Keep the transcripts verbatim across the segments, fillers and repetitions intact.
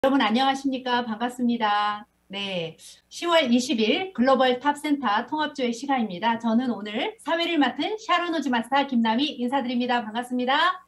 여러분 안녕하십니까? 반갑습니다. 네, 시월 이십일 글로벌 탑센터 통합조회 시간입니다. 저는 오늘 사회를 맡은 샤론 오즈 마스터 김남희 인사드립니다. 반갑습니다.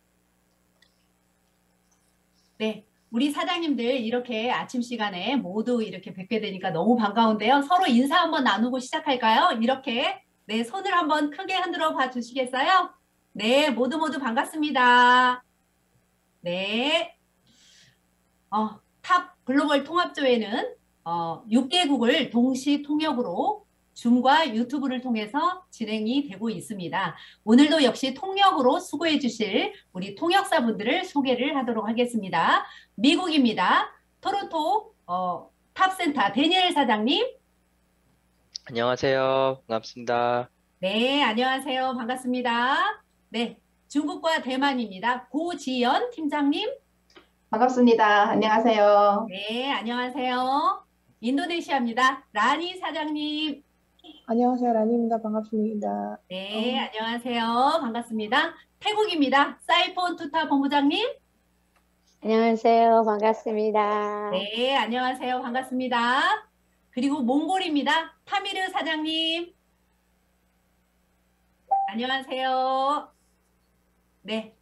네, 우리 사장님들 이렇게 아침 시간에 모두 이렇게 뵙게 되니까 너무 반가운데요. 서로 인사 한번 나누고 시작할까요? 이렇게 네, 손을 한번 크게 흔들어 봐 주시겠어요? 네, 모두 모두 반갑습니다. 네. 어, 탑 글로벌 통합조회는 어, 육 개국을 동시 통역으로 줌과 유튜브를 통해서 진행이 되고 있습니다. 오늘도 역시 통역으로 수고해 주실 우리 통역사분들을 소개를 하도록 하겠습니다. 미국입니다. 토론토 어, 탑센터 데니엘 사장님. 안녕하세요. 반갑습니다. 네, 안녕하세요. 반갑습니다. 네, 중국과 대만입니다. 고지연 팀장님. 반갑습니다. 안녕하세요. 네, 안녕하세요. 인도네시아입니다. 라니 사장님. 안녕하세요. 라니입니다. 반갑습니다. 네, 어, 안녕하세요. 반갑습니다. 태국입니다. 사이폰 투타 본부장님. 안녕하세요. 반갑습니다. 네, 안녕하세요. 반갑습니다. 그리고 몽골입니다. 타미르 사장님. 안녕하세요. 네.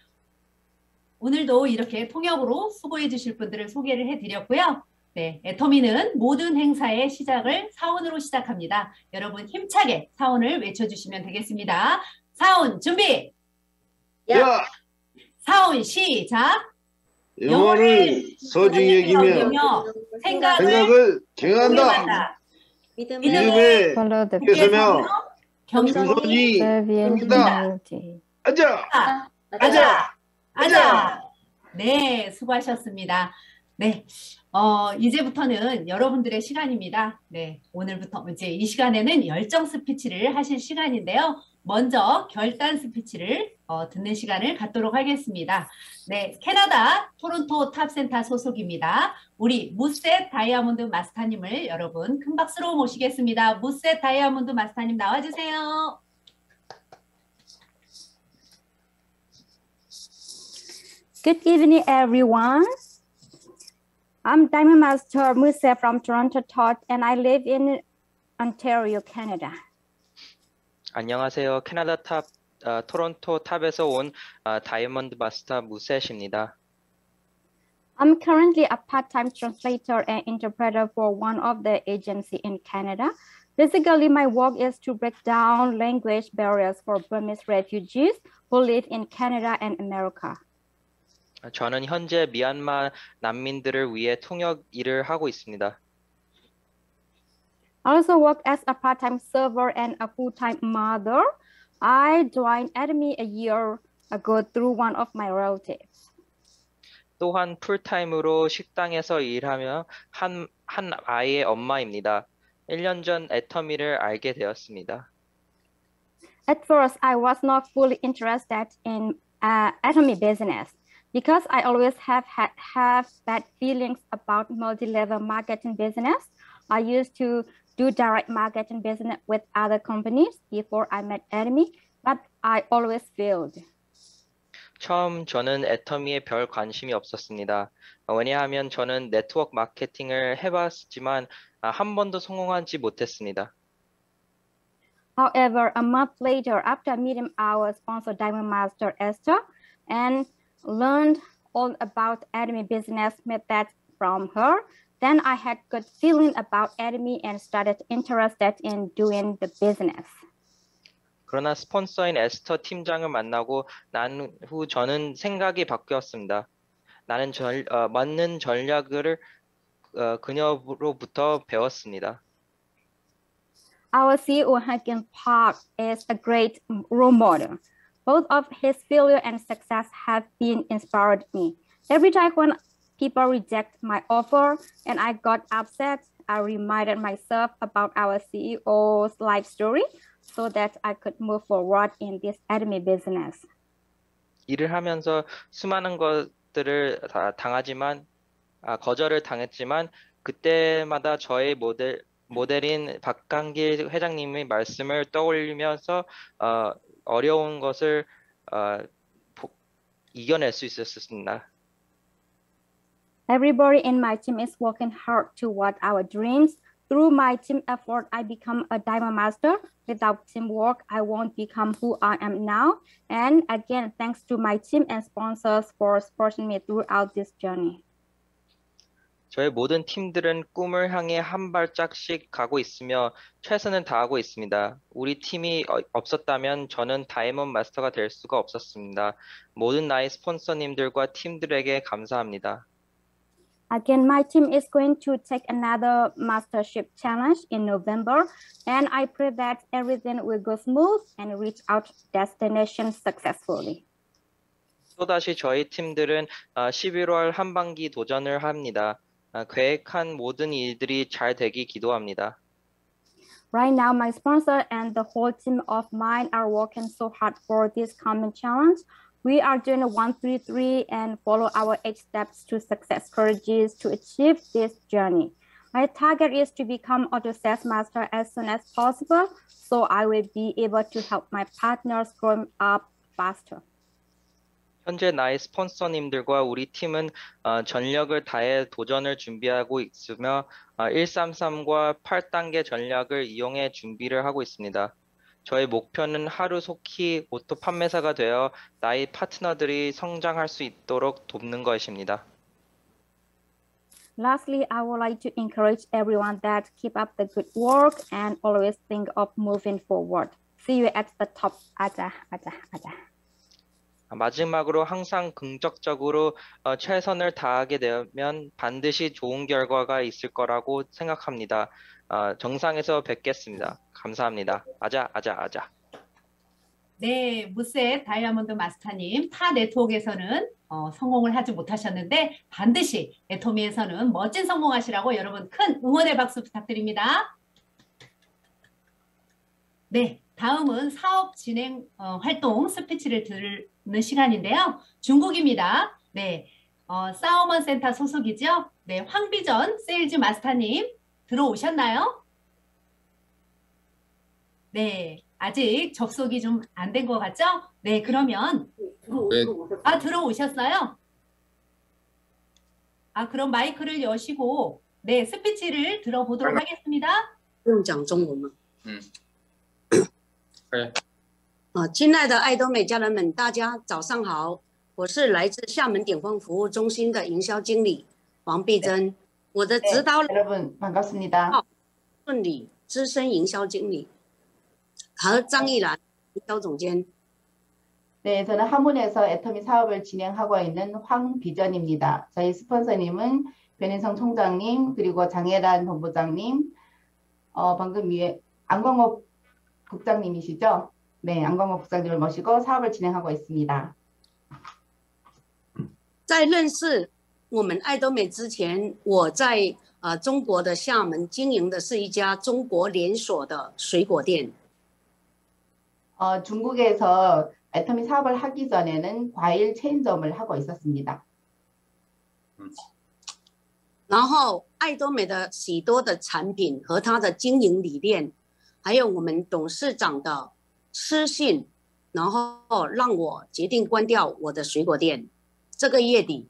오늘도 이렇게 통역으로 수고해 주실 분들을 소개를 해드렸고요. 네, 애터미는 모든 행사의 시작을 사운으로 시작합니다. 여러분 힘차게 사운을 외쳐주시면 되겠습니다. 사운 준비! 야, 사운 시작! 영원을 소중히 여기며 여기며 생각을 생각을 경한다. 공유한다. 믿음의 믿음에 Follow the 서며 겸손히 겸손히 Serbian 여기다. humility. 앉아, 가자! 가자! 가자! 네, 수고하셨습니다. 네, 어, 이제부터는 여러분들의 시간입니다. 네, 오늘부터 이제 이 시간에는 열정 스피치를 하실 시간인데요. 먼저 결단 스피치를 어, 듣는 시간을 갖도록 하겠습니다. 네, 캐나다 토론토 탑센터 소속입니다. 우리 무셋 다이아몬드 마스터님을 여러분 큰 박수로 모시겠습니다. 무셋 다이아몬드 마스터님 나와주세요. Good evening, everyone. I'm Diamond Master Muse from Toronto, Tot, and I live in Ontario, Canada. 안녕하세요. 캐나다 탑, 어, 토론토 탑에서 온 어, 다이아몬드 마스터 무셋입니다. I'm currently a part-time translator and interpreter for one of the agencies in Canada. Basically, my work is to break down language barriers for Burmese refugees who live in Canada and America. 저는 현재 미얀마 난민들을 위해 통역 일을 하고 있습니다. I also work as a part-time server and a full-time mother. I joined Academy a year ago through one of my relatives. 또한 풀타임으로 식당에서 일하며 한, 한 아이의 엄마입니다. 일 년 전 애터미를 알게 되었습니다. At first, I was not fully interested in uh, Atomy business because I always have had have bad feelings about multi-level marketing business. I used to do direct marketing business with other companies before I met Atomy, but I always failed. 처음 저는 애터미에 별 관심이 없었습니다. 어, 왜냐하면 저는 네트워크 마케팅을 해봤지만 아, 한 번도 성공하지 못했습니다. However, a month later, after meeting our sponsor Diamond Master Esther and learned all about Atomy business methods from her, then I had good feeling about Atomy and started interested in doing the business. 그러나 스폰서인 에스터 팀장을 만나고 난 후 저는 생각이 바뀌었습니다. 나는 절, 어, 맞는 전략을 어, 그녀로부터 배웠습니다. Our C E O, Hagen Park, is a great role model. Both of his failure and success have been inspired me. Every time when people reject my offer and I got upset, I reminded myself about our C E O's life story so that I could move forward in this Atomy business. 일을 하면서 수많은 것들을 다 당하지만 아, 거절을 당했지만 그때마다 저의 모델 모델인 박강길 회장님의 말씀을 떠올리면서 어, 어려운 것을 어, 보, 이겨낼 수 있었습니다. Everybody in my team is working hard toward our dreams. Through my team effort, I become a diamond master. Without teamwork, I won't become who I am now. And again, thanks to my team and sponsors for supporting me throughout this journey. 저희 모든 팀들은 꿈을 향해 한 발짝씩 가고 있으며 최선을 다하고 있습니다. 우리 팀이 어- 없었다면 저는 다이몬드 마스터가 될 수가 없었습니다. 모든 나의 스폰서님들과 팀들에게 감사합니다. Again, my team is going to take another mastership challenge in November, and I pray that everything will go smooth and reach our destination successfully. 또다시 저희 팀들은 어, 십일월 한반기 도전을 합니다. 어, 계획한 모든 일들이 잘 되기 기도합니다. Right now, my sponsor and the whole team of mine are working so hard for this coming challenge. We are doing a one, three, three and follow our eight steps to success strategies to achieve this journey. My target is to become auto sales master as soon as possible, so I will be able to help my partners grow up faster. 현재 나의 스폰서님들과 우리 팀은 어, 전력을 다해 도전을 준비하고 있으며 어, 일삼삼과 팔 단계 전략을 이용해 준비를 하고 있습니다. 저의 목표는 하루속히 오토 판매사가 되어 나의 파트너들이 성장할 수 있도록 돕는 것입니다. Lastly, I would like to encourage everyone that keep up the good work and always think of moving forward. See you at the top. 아자, 아자, 아자. 마지막으로 항상 긍정적으로 어, 최선을 다하게 되면 반드시 좋은 결과가 있을 거라고 생각합니다. 어, 정상에서 뵙겠습니다. 감사합니다. 아자, 아자, 아자. 네, 무셋 다이아몬드 마스터님, 타 네트워크에서는 어, 성공을 하지 못하셨는데 반드시 애토미에서는 멋진 성공하시라고 여러분 큰 응원의 박수 부탁드립니다. 네, 다음은 사업 진행 어, 활동 스피치를 듣는 시간인데요. 중국입니다. 네, 어, 사우먼 센터 소속이죠. 네, 황비전 세일즈 마스터님 들어오셨나요? 네, 아직 접속이 좀 안 된 것 같죠? 네, 그러면 네. 아 들어오셨어요? 아 그럼 마이크를 여시고 네 스피치를 들어보도록 하겠습니다. 不用讲中文吗？ 嗯，可以。 啊，亲爱的爱多美家人们，大家早上好，我是来自厦门鼎丰服务中心的营销经理王碧珍，我的指导 여러분 반갑습니다. 顺理资深营销经理和张艺兰营销总监。 네, 저는 하문에서 애터미 사업을 진행하고 있는 황비전입니다. 저희 스폰서님은 변인성 총장님, 그리고 장혜란 본부장님, 어, 방금 위에 안광옥 국장님이시죠? 네, 안광옥 국장님을 모시고 사업을 진행하고 있습니다. 在认识我们爱多美之前，我在呃中国的厦门经营的是一家中国连锁的水果店。 어, 중국에서 애터미 사업을 하기 전에는 과일 체인점을 하고 있었습니다. 然后爱多美的许多的产品和它的经营理念，还有我们董事长的私信，然后让我决定关掉我的水果店。这个月底，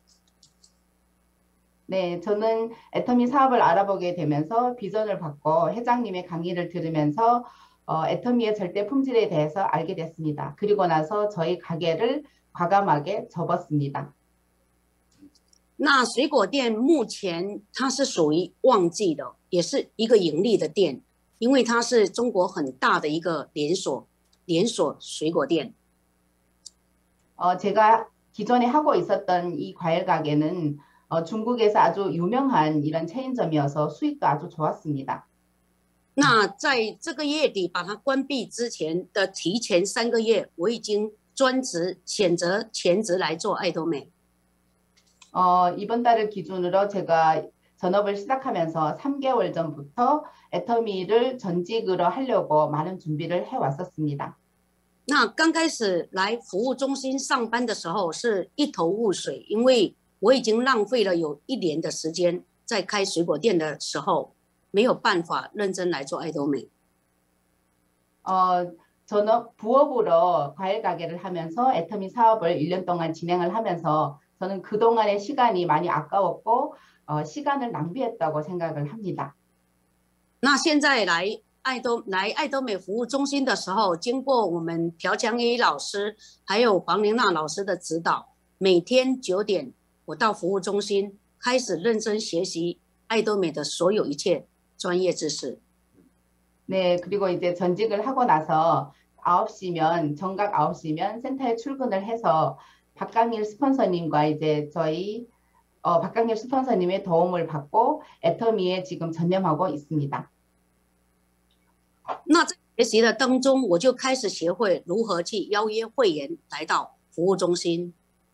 네, 저는 애터미 사업을 알아보게 되면서 비전을 받고 회장님의 강의를 들으면서 어, 애터미의 절대 품질에 대해서 알게 됐습니다. 그리고 나서 저희 가게를 과감하게 접었습니다. 那水果店目前它是属于旺季的，也是一个盈利的店，因为它是中国很大的一个连锁连锁水果店。 어, 제가 기존에 하고 있었던 이 과일 가게는 어, 중국에서 아주 유명한 이런 체인점이어서 수익도 아주 좋았습니다. 那在这个月底把它关闭之前的提前三个月，我已经专职选择全职来做爱多美。 어, 이번 달을 기준으로 제가 전업을 시작하면서 삼 개월 전부터 애터미를 전직으로 하려고 많은 준비를 해왔었습니다. 那刚开始来服务中心上班的时候是一头雾水，因为我已经浪费了有一年的时间在开水果店的时候，没有办法认真来做爱多美。 어, 전업 부업으로 과일 가게를 하면서 애터미 사업을 일 년 동안 진행을 하면서 저는 그동안의 시간이 많이 아까웠고 어, 시간을 낭비했다고 생각을 합니다. 那现在来爱多来爱多美服务中心的时候，经过我们朴强一老师还有黄玲娜老师的指导，每天九点我到服务中心开始认真学习爱多美的所有一切专业知识。 네, 그리고 이제 전직을 하고 나서 아홉 시면 정각 아홉 시면 센터에 출근을 해서 박강일 스폰서님과 이제 저희 어, 박강일 스폰서님의 도움을 받고 애터미에 지금 전념하고 있습니다. 那在学习的当中，我就开始学会如何去邀约会员来到服务中心。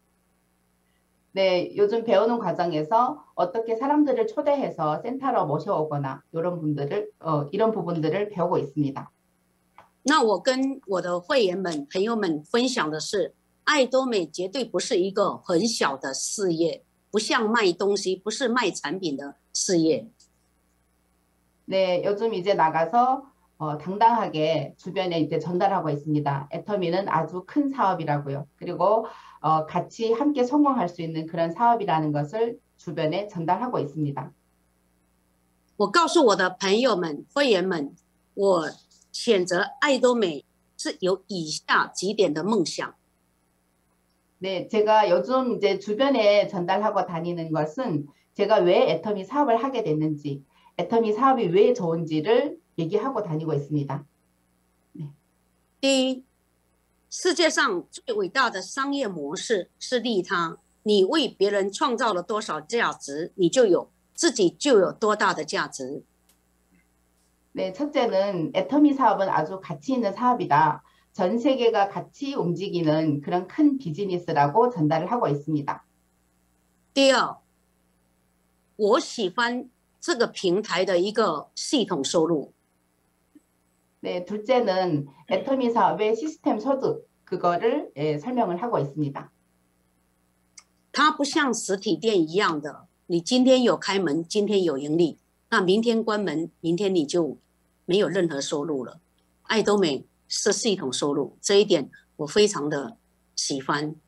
네, 요즘 배우는 과정에서 어떻게 사람들을 초대해서 센터로 모셔오거나 이런 분들을 어, 이런 부분들을 배우고 있습니다. 那我跟我的会员们、朋友们分享的是，爱多美绝对不是一个很小的事业，不像卖东西，不是卖产品的事业。 네, 요즘 이제 나가서 어, 당당하게 주변에 이제 전달하고 있습니다. 애터미는 아주 큰 사업이라고요. 그리고 어, 같이 함께 성공할 수 있는 그런 사업이라는 것을 주변에 전달하고 있습니다. 我告诉我的朋友们、会员们，我选择爱多美是有以下几点的梦想。 네, 제가 요즘 이제 주변에 전달하고 다니는 것은 제가 왜 애터미 사업을 하게 됐는지, 애터미 사업이 왜 좋은지를 얘기하고 다니고 있습니다. 네. 第一，世界上最伟大的商业模式是利他。你为别人创造了多少价值，你就有自己就有多大的价值。 네, 첫째는 애터미 사업은 아주 가치 있는 사업이다. 전 세계가 같이 움직이는 그런 큰 비즈니스라고 전달을 하고 있습니다. 第二，我喜欢这个平台的一个系统收入。 네, 둘째는 애터미 사업의 시스템 소득 그거를 예, 설명을 하고 있습니다. 它不像实体店一样的，你今天有开门，今天有盈利，那明天关门，明天你就没有任何收入了。爱多美是系统收入，这一点我非常的喜欢。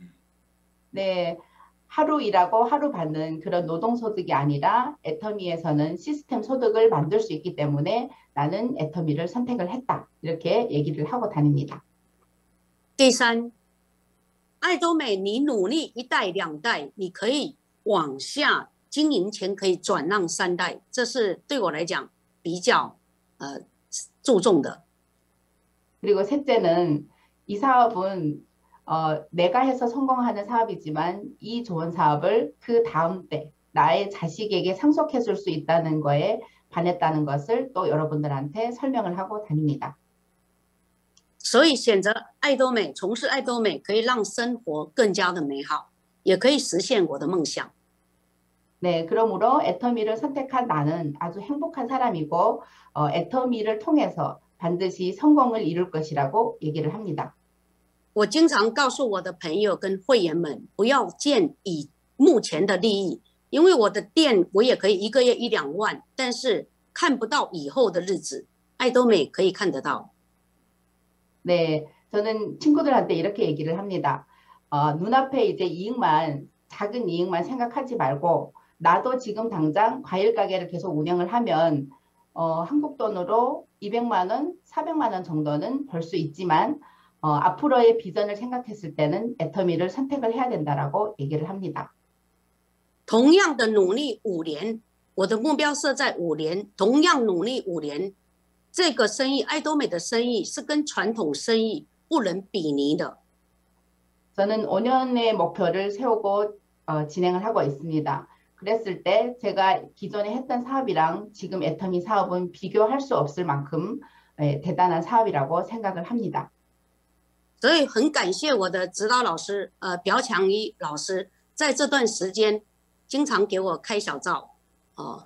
네, 하루 일하고 하루 받는 그런 노동 소득이 아니라 애터미에서는 시스템 소득을 만들 수 있기 때문에 나는 애터미를 선택을 했다. 이렇게 얘기를 하고 다닙니다. 第三，爱多美，你努力一代两代，你可以往下经营权可以转让三代，这是对我来讲比较呃注重的。 그리고 셋째는 이 사업은 어, 내가 해서 성공하는 사업이지만 이 좋은 사업을 그 다음 때 나의 자식에게 상속해 줄 수 있다는 거에 반했다는 것을 또 여러분들한테 설명을 하고 다닙니다. 所以选择爱多美，从事爱多美，可以让生活更加的美好，也可以实现我的梦想。 네, 그러므로 애터미를 선택한 나는 아주 행복한 사람이고 어, 애터미를 통해서 반드시 성공을 이룰 것이라고 얘기를 합니다. 我经常告诉我的朋友跟会员们，不要见以目前的利益，因为我的店我也可以一个月一两万，但是看不到以后的日子，爱多美可以看得到。 네, 저는 친구들한테 이렇게 얘기를 합니다. 어, 눈앞에 이제 이익만, 작은 이익만 생각하지 말고 나도 지금 당장 과일 가게를 계속 운영을 하면 어, 한국 돈으로 이백만 원, 사백만 원 정도는 벌 수 있지만 어, 앞으로의 비전을 생각했을 때는 애터미를 선택을 해야 된다라고 얘기를 합니다. 同样的努力五年，我的目标设在五年，同样努力五年，这个生意爱多美的生意是跟传统生意不能比拟的。 저는 오 년의 목표를 세우고 어, 진행을 하고 있습니다. 그랬을 때 제가 기존에 했던 사업이랑 지금 애터미 사업은 비교할 수 없을 만큼 예, 대단한 사업이라고 생각을 합니다. 所以很感谢我的指导老师，呃，朴强一老师，在这段时间经常给我开小灶，哦。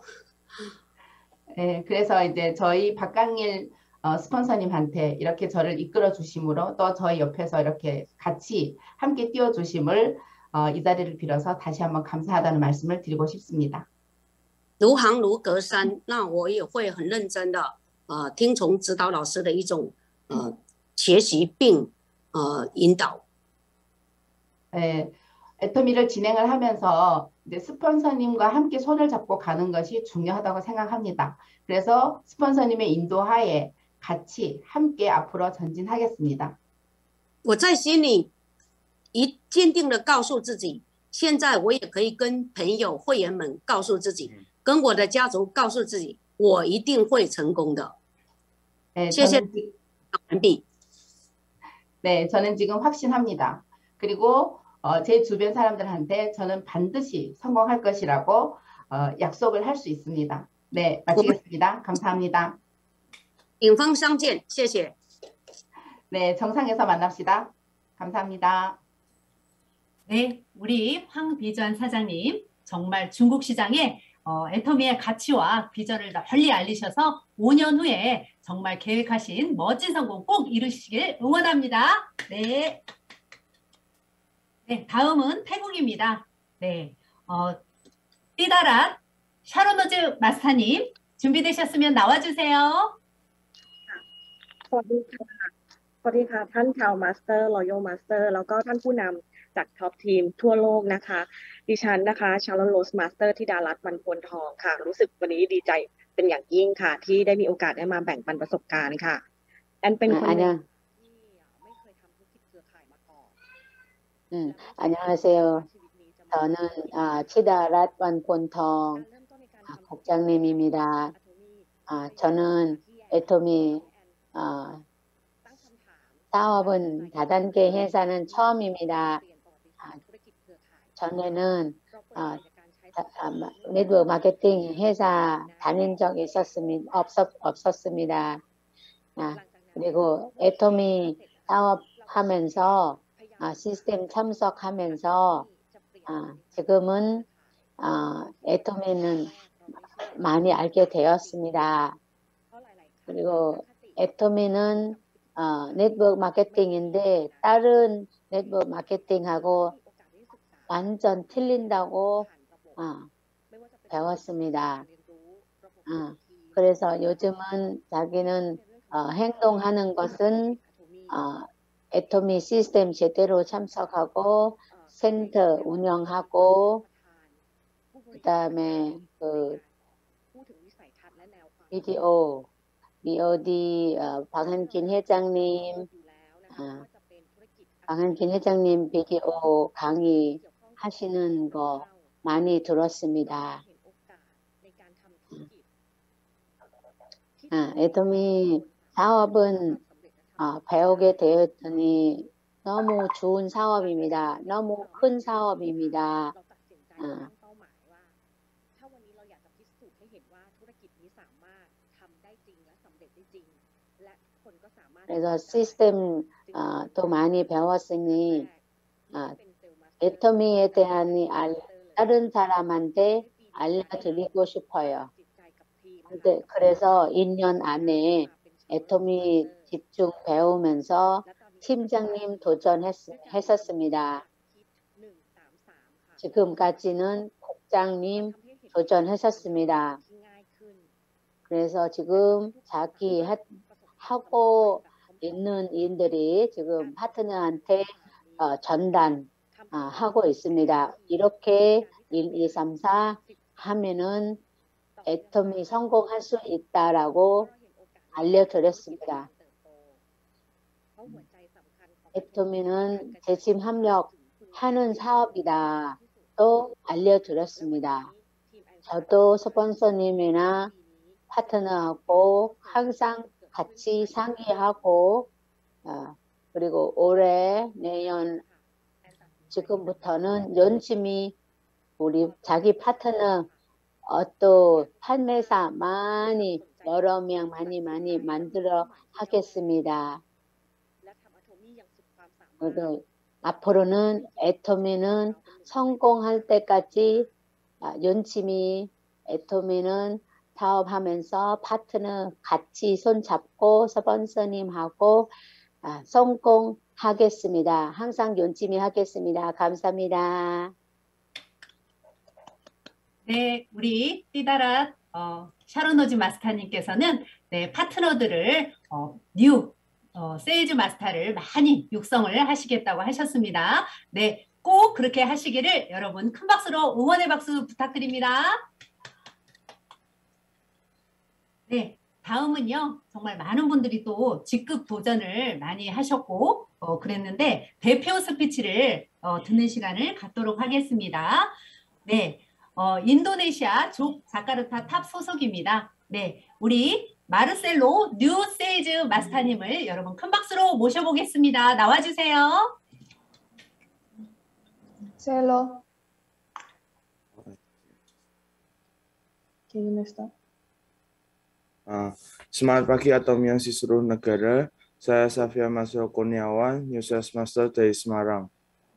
예, 그래서 이제 저희 박강일 어, 스폰서님한테 이렇게 저를 이끌어 주심으로 또 저희 옆에서 이렇게 같이 함께 뛰어 주심을 어, 이 자리를 빌어서 다시 한번 감사하다는 말씀을 드리고 싶습니다. 如行如隔山，那我也会很认真的呃听从指导老师的一种呃学习并呃引导。 예, 애터미를 진행을 하면서 이제 스폰서님과 함께 손을 잡고 가는 것이 중요하다고 생각합니다. 그래서 스폰서님의 인도하에 같이 함께 앞으로 전진하겠습니다. 我在心里一坚定的告诉自己，现在我也可以跟朋友、会员们告诉自己，跟我的家族告诉自己，我一定会成功的。 네, 谢谢 저는, 지- 完毕。 네, 저는 지금 확신합니다. 그리고 어, 제 주변 사람들한테 저는 반드시 성공할 것이라고 어, 약속을 할 수 있습니다. 네, 마치겠습니다. 감사합니다. 顶峰相见，谢谢。 네, 정상에서 만납시다. 감사합니다. 네, 우리 황비전 사장님 정말 중국 시장에 어, 애터미의 가치와 비전을 널리 알리셔서 오 년 후에 정말 계획하신 멋진 성공 꼭 이루시길 응원합니다. 네. 네, 다음은 태국입니다. 네, 어, 띠다랏 샤로노즈 마스터님 준비되셨으면 나와주세요. สวัสดีค่ะสวัสดีค่ะท่านชาวมาสเตอร์รอยัลมาสเตอร์แล้วก็ท่านผู้นำจากท็อปทีมทั่วโลกนะคะดิฉันนะคะชาลอนโรสมาสเตอร์ธิดารัตน์ วรรณพลทองค่ะรู้สึกวันนี้ดีใจเป็นอย่างยิ่งค่ะที่ได้มีโอกาสได้มาแบ่งปันประสบการณ์ค่ะแอนเป็นคนหนึ่งที่ไม่เคยทำธุรกิจเครือข่ายมาก่อน 음, 안녕하세요. 저는 아, 치다랏 완폰통 아, 국장님입니다. 아, 저는 애터미 아, 사업은 다단계 회사는 처음입니다. 아, 전에는 아, 아, 네트워크 마케팅 회사 다닌 적이 있었습니다. 없었, 없었습니다. 아, 그리고 애터미 사업하면서 아, 시스템 참석하면서 아, 지금은 아, 애터미는 많이 알게 되었습니다. 그리고 애터미는 어, 네트워크 마케팅인데 다른 네트워크 마케팅하고 완전 틀린다고 어, 배웠습니다. 어, 그래서 요즘은 자기는 어, 행동하는 것은 어, 애터미 시스템 제대로 참석하고 센터 운영하고 그 다음에 그 비디오, 비오디 어, 방한긴 회장님 어, 방한긴 회장님 비디오 강의 하시는 거 많이 들었습니다. 아, 애터미 사업은 어, 배우게 되었더니 너무 좋은 사업입니다. 너무 큰 사업입니다. 어, 그래서 시스템 어, 또 많이 배웠으니 어, 애터미에 대한 알, 다른 사람한테 알려드리고 싶어요. 근데 그래서 이 년 안에 애터미 집중 배우면서 팀장님 도전했었습니다. 지금까지는 국장님 도전했었습니다. 그래서 지금 자기 하, 하고 있는 일들이 지금 파트너한테 어, 전단 어, 하고 있습니다. 이렇게 일, 이, 삼, 사 하면은 애터미 성공할 수 있다라고 알려드렸습니다. 애터미는 재심 협력하는 사업이다 또 알려드렸습니다. 저도 스폰서님이나 파트너하고 항상 같이 상의하고 어, 그리고 올해 내년 지금부터는 열심히 우리 자기 파트너 어떤 판매사 많이 여러 명 많이 많이 만들어 하겠습니다. 그리고 앞으로는 애터미는 성공할 때까지 열심히 애터미는 사업하면서 파트너 같이 손잡고 스폰서님하고 성공하겠습니다. 항상 열심히 하겠습니다. 감사합니다. 네, 우리 띠다랏 어, 샤로노즈 마스터님께서는 네, 파트너들을 어, 뉴 어, 세일즈 마스터를 많이 육성을 하시겠다고 하셨습니다. 네, 꼭 그렇게 하시기를 여러분 큰 박수로 응원의 박수 부탁드립니다. 네, 다음은요. 정말 많은 분들이 또 직급 도전을 많이 하셨고 어, 그랬는데 대표 스피치를 어, 듣는 시간을 갖도록 하겠습니다. 네, 어, 인도네시아 족 자카르타 탑 소속입니다. 네, 우리 마르셀로 뉴 세이즈 마스터님을 여러분 큰 박수로 모셔보겠습니다. 나와주세요. Marcelo. Can you start? Uh, Selamat pagi Atomia di seluruh negara. Saya Safia Masro Kurniawan, New Sales Master dari Semarang.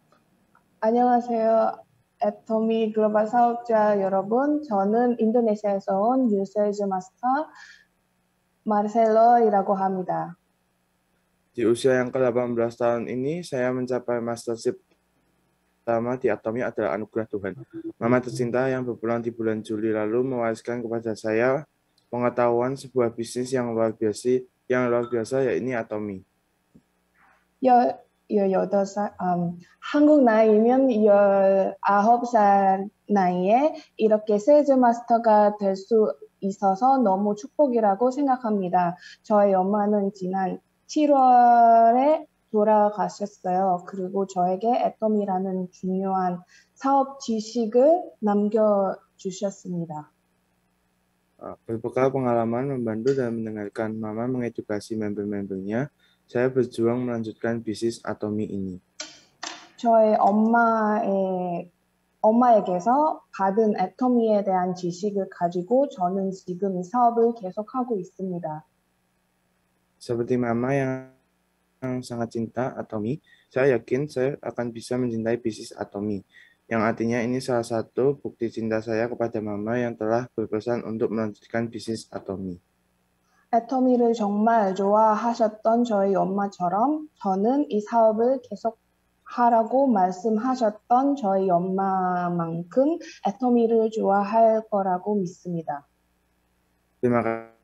안녕하세요. 애토미 글로벌 사업자 여러분. 저는 인도네시아에서 온 뉴세일즈 마스터 마르셀로이라고 합니다. Di usia yang ke delapan belas tahun ini, saya mencapai mastership pertama di Atomi adalah anugerah Tuhan. Mama tercinta yang berpulang di bulan Juli lalu mewariskan kepada saya pengetahuan sebuah bisnis yang luar biasa, yang luar biasa yaitu Atomi. 여, 열여덟 살, 음, 한국 나이면 열아홉 살 나이에 이렇게 세일즈 마스터가 될 수 있어서 너무 축복이라고 생각합니다. 저희 엄마는 지난 칠월에 돌아가셨어요. 그리고 저에게 애톰이라는 중요한 사업 지식을 남겨주셨습니다. Berbekal pengalaman membantu dan mendengarkan Mama mengedukasi member-membernya, saya berjuang melanjutkan bisnis Atomi ini. 저의 엄마의 엄마에게서 받은 애토미에 대한 지식을 가지고 저는 지금 이 사업을 계속하고 있습니다. Seperti Mama yang yang sangat cinta Atomi, saya yakin saya akan bisa mencintai bisnis Atomi. Yang artinya ini salah satu bukti cinta saya kepada Mama yang telah berpesan untuk melanjutkan bisnis Atomi. 애토미를 정말 좋아하셨던 저희 엄마처럼 저는 이 사업을 계속 하라고 말씀하셨던 저희 엄마만큼 애토미를 좋아할 거라고 믿습니다. Terima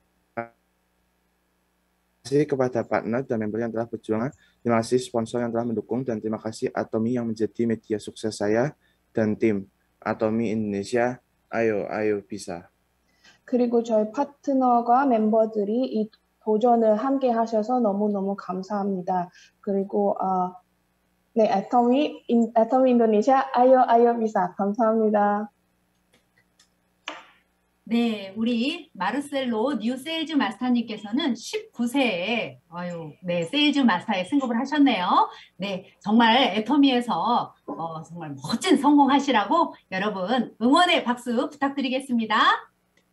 kasih kepada partner dan member yang telah berjuang. Terima kasih sponsor yang telah mendukung dan terima kasih Atomi yang menjadi media sukses saya dan tim Atomi Indonesia. Ayo, ayo bisa. 그리고 저희 파트너과 멤버들이 이 도전을 함께 하셔서 너무너무 감사합니다. 그리고 어, 네, 애토미, 인, 애토미 인도네시아, 아요, 아요, 비사. 감사합니다. 네, 우리 마르셀로 뉴 세일즈 마스터님께서는 십구 세에 아유, 네, 세일즈 마스터에 승급을 하셨네요. 네, 정말 애토미에서 어, 정말 멋진 성공하시라고 여러분 응원의 박수 부탁드리겠습니다.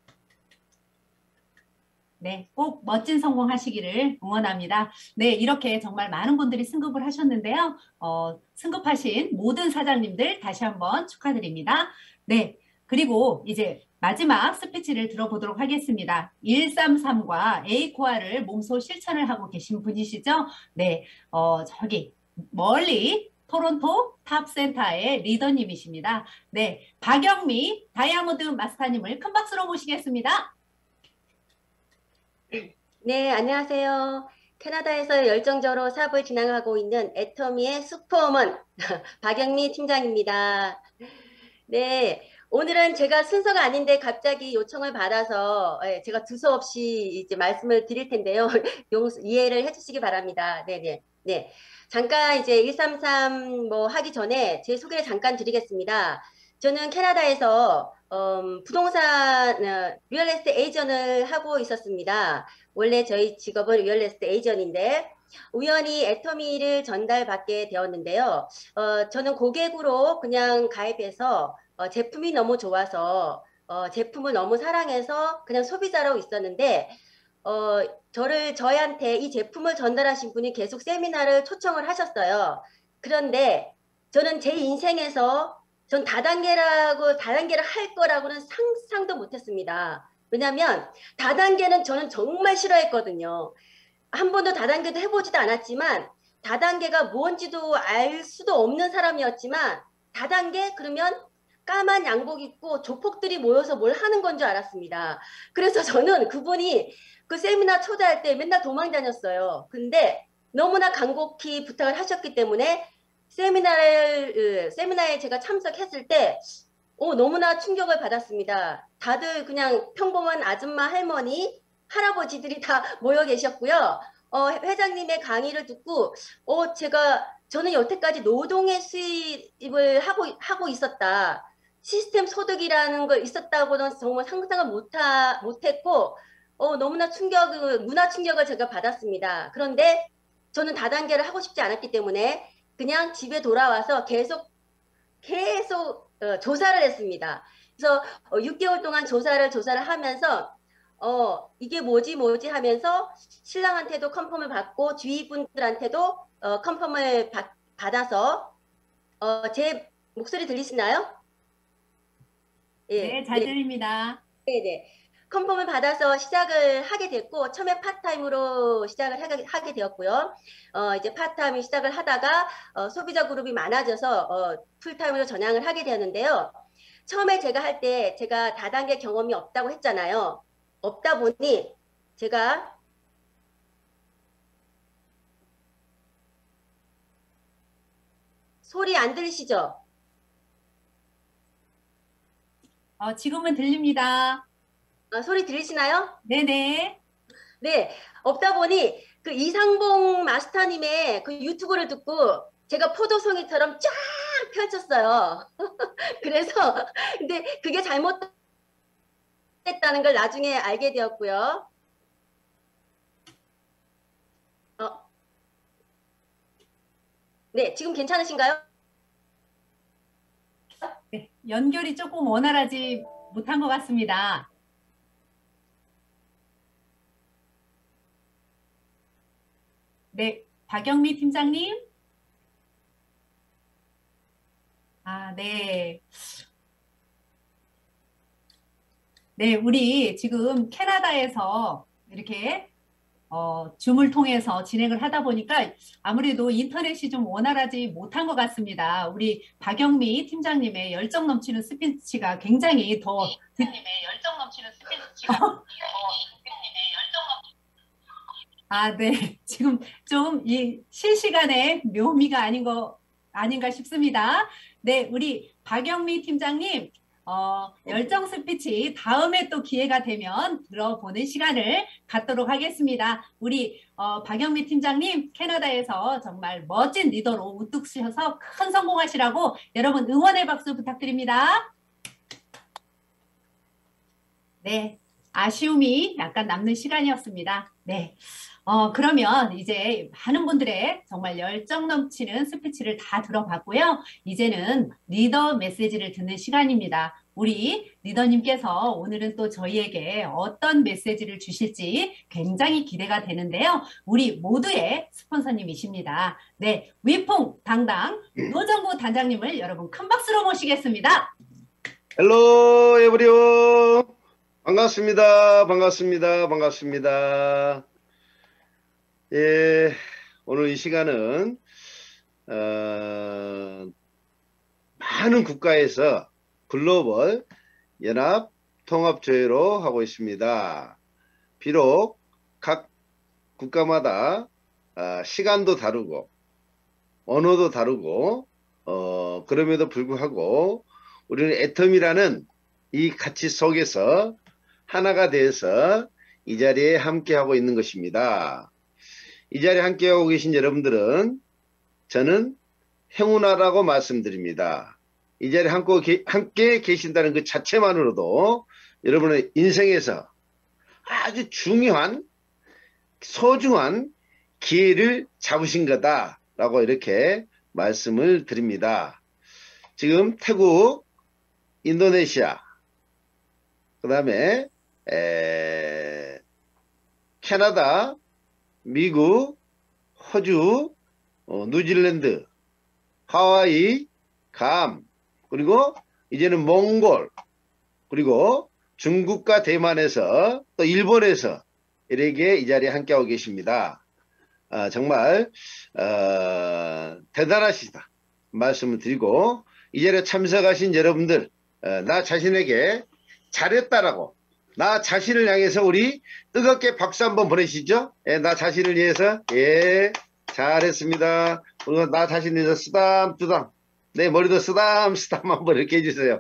네, 꼭 멋진 성공하시기를 응원합니다. 네, 이렇게 정말 많은 분들이 승급을 하셨는데요. 어, 승급하신 모든 사장님들 다시 한번 축하드립니다. 네, 그리고 이제 마지막 스피치를 들어보도록 하겠습니다. 일삼삼과 에이코아를 몸소 실천을 하고 계신 분이시죠? 네, 어, 저기 멀리 토론토 탑센터의 리더님이십니다. 네, 박영미 다이아몬드 마스터님을 큰 박수로 모시겠습니다. 네, 안녕하세요. 캐나다에서 열정적으로 사업을 진행하고 있는 애터미의 슈퍼우먼 박영미 팀장입니다. 네, 오늘은 제가 순서가 아닌데 갑자기 요청을 받아서 제가 두서없이 이제 말씀을 드릴 텐데요. 용서, 이해를 해주시기 바랍니다. 네네. 네. 잠깐 이제 일삼삼 뭐 하기 전에 제 소개를 잠깐 드리겠습니다. 저는 캐나다에서 음, 부동산 어, 리얼에스테이트 에이전을 하고 있었습니다. 원래 저희 직업은 리얼에스테이트 에이전인데 우연히 애터미를 전달받게 되었는데요. 어, 저는 고객으로 그냥 가입해서 어, 제품이 너무 좋아서 어, 제품을 너무 사랑해서 그냥 소비자로 있었는데 어, 저를 저희한테 이 제품을 전달하신 분이 계속 세미나를 초청을 하셨어요. 그런데 저는 제 인생에서 전 다단계라고 다단계를 할 거라고는 상상도 못했습니다. 왜냐하면 다단계는 저는 정말 싫어했거든요. 한 번도 다단계도 해보지도 않았지만 다단계가 뭔지도 알 수도 없는 사람이었지만 다단계 그러면 까만 양복 입고 조폭들이 모여서 뭘 하는 건 줄 알았습니다. 그래서 저는 그분이 그 세미나 초대할 때 맨날 도망 다녔어요. 근데 너무나 간곡히 부탁을 하셨기 때문에 세미나를, 으, 세미나에 제가 참석했을 때, 오, 너무나 충격을 받았습니다. 다들 그냥 평범한 아줌마, 할머니, 할아버지들이 다 모여 계셨고요. 어, 회장님의 강의를 듣고, 어, 제가, 저는 여태까지 노동의 수입을 하고, 하고 있었다. 시스템 소득이라는 걸 있었다고는 정말 상상을 못하, 못했고, 어, 너무나 충격을, 문화 충격을 제가 받았습니다. 그런데 저는 다단계를 하고 싶지 않았기 때문에 그냥 집에 돌아와서 계속, 계속 어, 조사를 했습니다. 그래서 어, 육 개월 동안 조사를, 조사를 하면서 어, 이게 뭐지, 뭐지 하면서 신랑한테도 컨펌을 받고 주위 분들한테도 어, 컨펌을 받, 받아서 어, 제 목소리 들리시나요? 예, 네, 잘 네. 들립니다. 네네. 컨펌을 받아서 시작을 하게 됐고, 처음에 파트타임으로 시작을 하게, 하게 되었고요. 어, 이제 파트타임 시작을 하다가, 어, 소비자 그룹이 많아져서, 어, 풀타임으로 전향을 하게 되었는데요. 처음에 제가 할 때, 제가 다단계 경험이 없다고 했잖아요. 없다 보니, 제가, 소리 안 들리시죠? 어, 지금은 들립니다. 아, 소리 들리시나요? 네네. 네, 없다 보니 그 이상봉 마스터님의 그 유튜브를 듣고 제가 포도송이처럼 쫙 펼쳤어요. 그래서 근데 그게 잘못됐다는 걸 나중에 알게 되었고요. 어. 네, 지금 괜찮으신가요? 네, 연결이 조금 원활하지 못한 것 같습니다. 네, 박영미 팀장님. 아, 네. 네, 우리 지금 캐나다에서 이렇게 어, 줌을 통해서 진행을 하다 보니까 아무래도 인터넷이 좀 원활하지 못한 것 같습니다. 우리 박영미 팀장님의 열정 넘치는 스피치가 굉장히 더 팀장님의 열정 넘치는 스피치가 더 아, 네. 지금 좀 이 실시간의 묘미가 아닌 거 아닌가 싶습니다. 네, 우리 박영미 팀장님, 어, 열정 스피치 다음에 또 기회가 되면 들어보는 시간을 갖도록 하겠습니다. 우리 어, 박영미 팀장님, 캐나다에서 정말 멋진 리더로 우뚝 서셔서 큰 성공하시라고 여러분 응원의 박수 부탁드립니다. 네, 아쉬움이 약간 남는 시간이었습니다. 네. 어, 그러면 이제 많은 분들의 정말 열정 넘치는 스피치를 다 들어봤고요. 이제는 리더 메시지를 듣는 시간입니다. 우리 리더님께서 오늘은 또 저희에게 어떤 메시지를 주실지 굉장히 기대가 되는데요. 우리 모두의 스폰서님이십니다. 네, 위풍 당당 노정구 단장님을 여러분 큰 박수로 모시겠습니다. 헬로 에브리온. 반갑습니다. 반갑습니다. 반갑습니다. 예, 오늘 이 시간은 어, 많은 국가에서 글로벌 연합 통합조회로 하고 있습니다. 비록 각 국가마다 어, 시간도 다르고 언어도 다르고 어, 그럼에도 불구하고 우리는 애텀이라는 이 가치 속에서 하나가 돼서 이 자리에 함께하고 있는 것입니다. 이 자리에 함께하고 계신 여러분들은 저는 행운아라고 말씀드립니다. 이 자리에 함께, 함께 계신다는 그 자체만으로도 여러분의 인생에서 아주 중요한 소중한 기회를 잡으신 거다라고 이렇게 말씀을 드립니다. 지금 태국, 인도네시아, 그 다음에 캐나다, 미국, 호주, 어, 뉴질랜드, 하와이, 괌, 그리고 이제는 몽골, 그리고 중국과 대만에서 또 일본에서 이렇게 이 자리에 함께하고 계십니다. 아, 정말 어, 대단하시다 말씀을 드리고 이 자리에 참석하신 여러분들 어, 나 자신에게 잘했다라고 나 자신을 향해서 우리 뜨겁게 박수 한번 보내시죠. 예, 나 자신을 위해서 예 잘했습니다. 그리고 나 자신에서 쓰담쓰담, 내 머리도 쓰담쓰담 한번 이렇게 해주세요.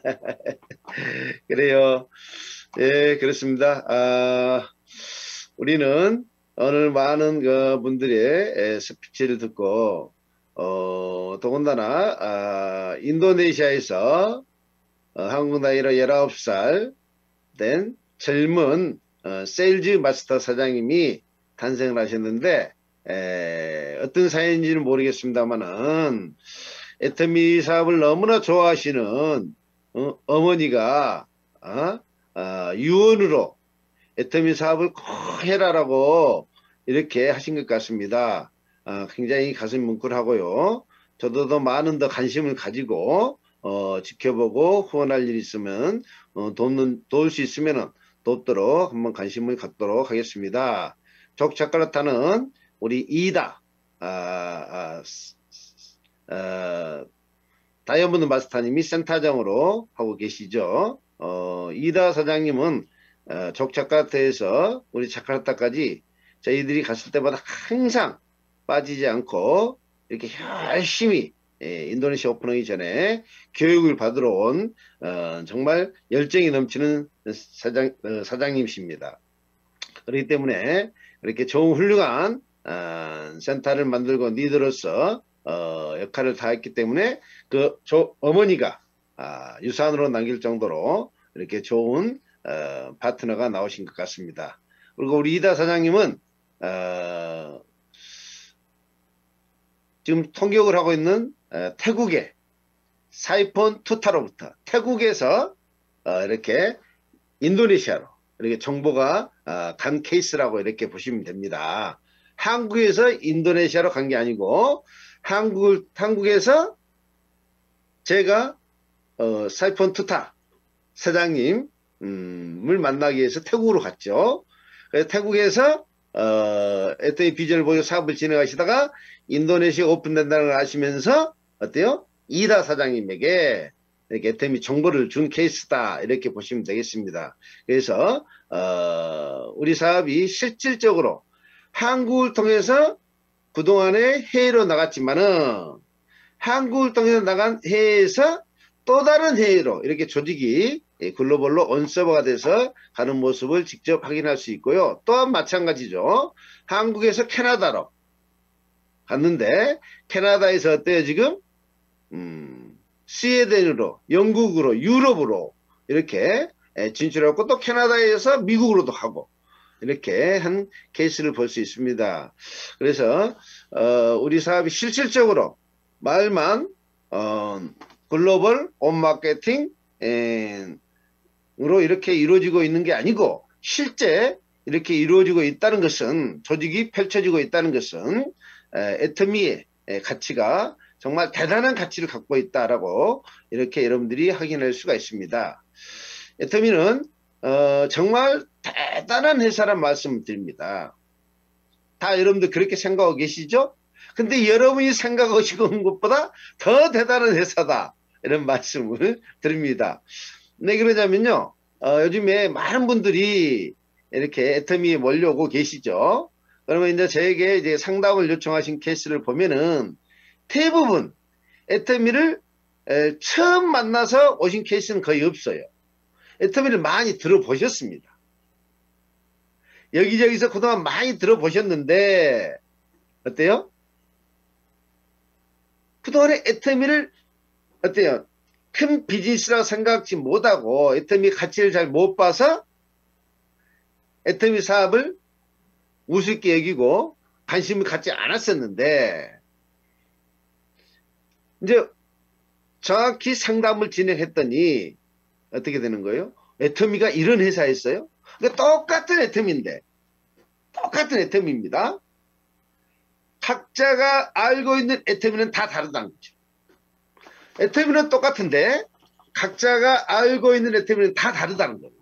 그래요. 예, 그렇습니다. 아, 우리는 오늘 많은 그 분들의 스피치를 듣고, 어, 더군다나, 아, 인도네시아에서 어, 한국 나이로 열아홉 살 된 젊은 어, 세일즈 마스터 사장님이 탄생을 하셨는데, 에, 어떤 사연인지는 모르겠습니다만은, 애터미 사업을 너무나 좋아하시는 어, 어머니가 어? 어, 유언으로 애터미 사업을 꼭 해라라고 이렇게 하신 것 같습니다. 어, 굉장히 가슴이 뭉클하고요. 저도 더 많은 더 관심을 가지고 어, 지켜보고 후원할 일이 있으면 어, 돕는, 도울 수 있으면 돕도록 한번 관심을 갖도록 하겠습니다. 족자카르타는 우리 이다 아, 아, 어, 다이아몬드 마스터님이 센터장으로 하고 계시죠. 어, 이다 사장님은 어, 족자카르타에서 우리 자카르타까지 저희들이 갔을 때마다 항상 빠지지 않고 이렇게 열심히 예, 인도네시아 오픈하기 전에 교육을 받으러 온 어, 정말 열정이 넘치는 사장, 어, 사장님이십니다. 그렇기 때문에 이렇게 좋은 훌륭한 어, 센터를 만들고 리더로서 어, 역할을 다했기 때문에 그 조, 어머니가 아, 유산으로 남길 정도로 이렇게 좋은 어, 파트너가 나오신 것 같습니다. 그리고 우리 이다 사장님은 어, 지금 통역을 하고 있는 어, 태국의 사이폰 투타로부터 태국에서 어, 이렇게 인도네시아로 이렇게 정보가 어, 간 케이스라고 이렇게 보시면 됩니다. 한국에서 인도네시아로 간 게 아니고 한국, 한국에서 제가 어, 사이폰 투타 사장님을 만나기 위해서 태국으로 갔죠. 그래서 태국에서 어, 애터미 비전을 보여 사업을 진행하시다가 인도네시아 오픈된다는 걸 아시면서 어때요? 이다 사장님에게 이렇게 애터미 정보를 준 케이스다 이렇게 보시면 되겠습니다. 그래서 어, 우리 사업이 실질적으로 한국을 통해서 그동안에 해외로 나갔지만은 한국을 통해서 나간 해외에서 또 다른 해외로 이렇게 조직이 글로벌로 온서버가 돼서 가는 모습을 직접 확인할 수 있고요. 또한 마찬가지죠. 한국에서 캐나다로 갔는데 캐나다에서 어때요 지금? 음, 스웨덴으로, 영국으로, 유럽으로 이렇게 진출하고 또 캐나다에서 미국으로도 가고 이렇게 한 케이스를 볼 수 있습니다. 그래서 어, 우리 사업이 실질적으로 말만 어, 글로벌 온마케팅 으로 이렇게 이루어지고 있는 게 아니고 실제 이렇게 이루어지고 있다는 것은 조직이 펼쳐지고 있다는 것은 애터미의 가치가 정말 대단한 가치를 갖고 있다라고 이렇게 여러분들이 확인할 수가 있습니다. 애터미는 어, 정말 대단한 회사란 말씀을 드립니다. 다 여러분들 그렇게 생각하고 계시죠? 근데 여러분이 생각하시는 것보다 더 대단한 회사다 이런 말씀을 드립니다. 네, 그러자면요 어, 요즘에 많은 분들이 이렇게 애터미에 몰려오고 계시죠. 그러면 이제 저에게 이제 상담을 요청하신 케이스를 보면은 대부분 애터미를 에, 처음 만나서 오신 케이스는 거의 없어요. 애터미를 많이 들어보셨습니다. 여기저기서 그동안 많이 들어보셨는데 어때요? 그동안에 애터미를 어때요? 큰 비즈니스라고 생각지 못하고 애터미 가치를 잘 못 봐서 애터미 사업을 우습게 여기고 관심을 갖지 않았었는데 이제 정확히 상담을 진행했더니 어떻게 되는 거예요? 애터미가 이런 회사였어요? 그러니까 똑같은 애터미인데 똑같은 애터미입니다. 각자가 알고 있는 애터미는 다 다르다는 거죠. 애터미는 똑같은데 각자가 알고 있는 애터미는 다 다르다는 겁니다.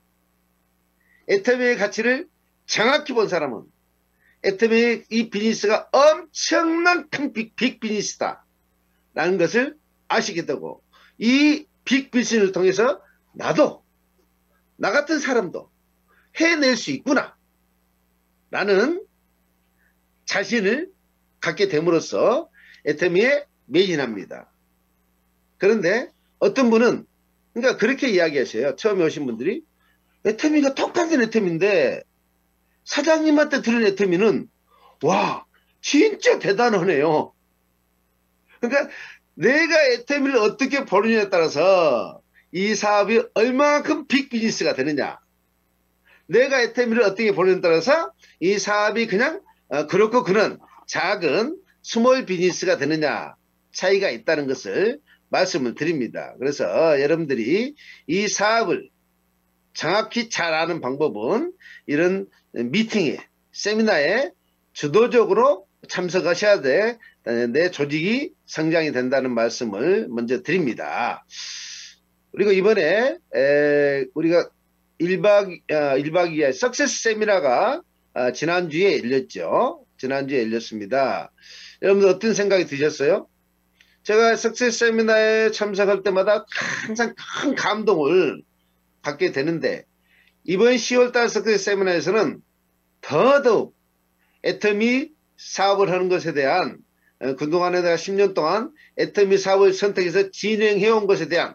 애터미의 가치를 정확히 본 사람은 애터미의 이 비즈니스가 엄청난 큰 빅, 빅 비즈니스다 라는 것을 아시게 되고 이 빅 비즈니스를 통해서 나도 나 같은 사람도 해낼 수 있구나 라는 자신을 갖게 됨으로써 애터미에 매진합니다. 그런데 어떤 분은 그러니까 그렇게 이야기하셔요. 처음에 오신 분들이 애터미가 똑같은 애터미인데 사장님한테 들은 애터미는 와 진짜 대단하네요. 그러니까 내가 애터미를 어떻게 보느냐에 따라서 이 사업이 얼마만큼 빅 비즈니스가 되느냐, 내가 애터미를 어떻게 보느냐에 따라서 이 사업이 그냥 어, 그렇고 그런 작은 스몰 비즈니스가 되느냐 차이가 있다는 것을 말씀을 드립니다. 그래서 여러분들이 이 사업을 정확히 잘 아는 방법은 이런 미팅에, 세미나에 주도적으로 참석하셔야 돼. 내 조직이 성장이 된다는 말씀을 먼저 드립니다. 그리고 이번에 에, 우리가 일 박, 아, 일 박 이 일 석세스 세미나가 아, 지난주에 열렸죠. 지난주에 열렸습니다. 여러분들 어떤 생각이 드셨어요? 제가 석세스 세미나에 참석할 때마다 항상 큰 감동을 갖게 되는데 이번 시월달 석세스 세미나에서는 더더욱 애터미 사업을 하는 것에 대한 어, 그동안에 내가 십 년 동안 애터미 사업을 선택해서 진행해온 것에 대한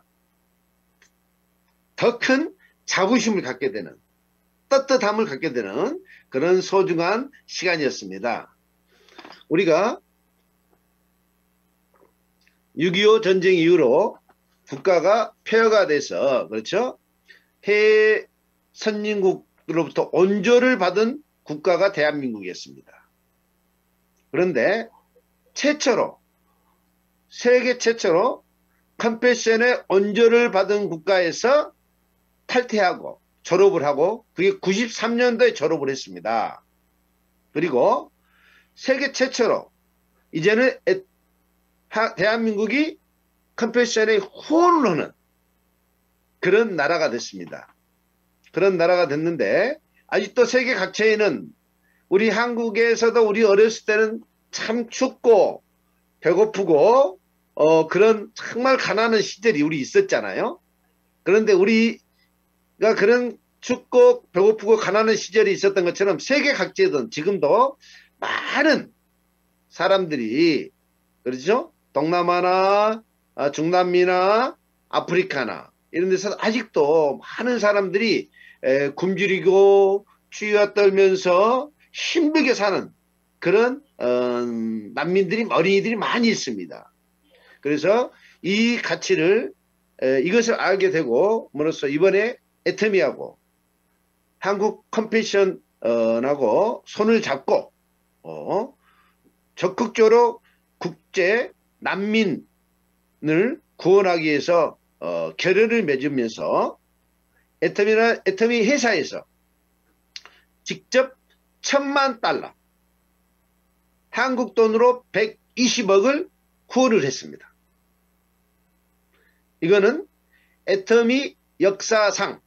더 큰 자부심을 갖게 되는, 떳떳함을 갖게 되는 그런 소중한 시간이었습니다. 우리가 육이오 전쟁 이후로 국가가 폐허가 돼서 그렇죠? 해외 선진국으로부터 온조를 받은 국가가 대한민국이었습니다. 그런데 최초로 세계 최초로 컴패션의 온조를 받은 국가에서 탈퇴하고 졸업을 하고 그게 구십삼 년도에 졸업을 했습니다. 그리고 세계 최초로 이제는 에, 하, 대한민국이 컴패션에 후원을 하는 그런 나라가 됐습니다. 그런 나라가 됐는데 아직도 세계 각처에는 우리 한국에서도 우리 어렸을 때는 참 춥고 배고프고 어 그런 정말 가난한 시절이 우리 있었잖아요. 그런데 우리가 그런 춥고 배고프고 가난한 시절이 있었던 것처럼 세계 각지에든 지금도 많은 사람들이 그렇죠? 동남아나 중남미나 아프리카나 이런 데서 아직도 많은 사람들이 에, 굶주리고 추위가 떨면서 힘들게 사는 그런 어, 난민들이 어린이들이 많이 있습니다. 그래서 이 가치를 에, 이것을 알게 되고 뭐로써 이번에 애터미하고 한국 컴패션하고 손을 잡고 어, 적극적으로 국제 난민을 구원하기 위해서 어, 결연을 맺으면서 애터미나 애터미 회사에서 직접 천만 달러 한국 돈으로 백이십억을 후원을 했습니다. 이거는 애터미 역사상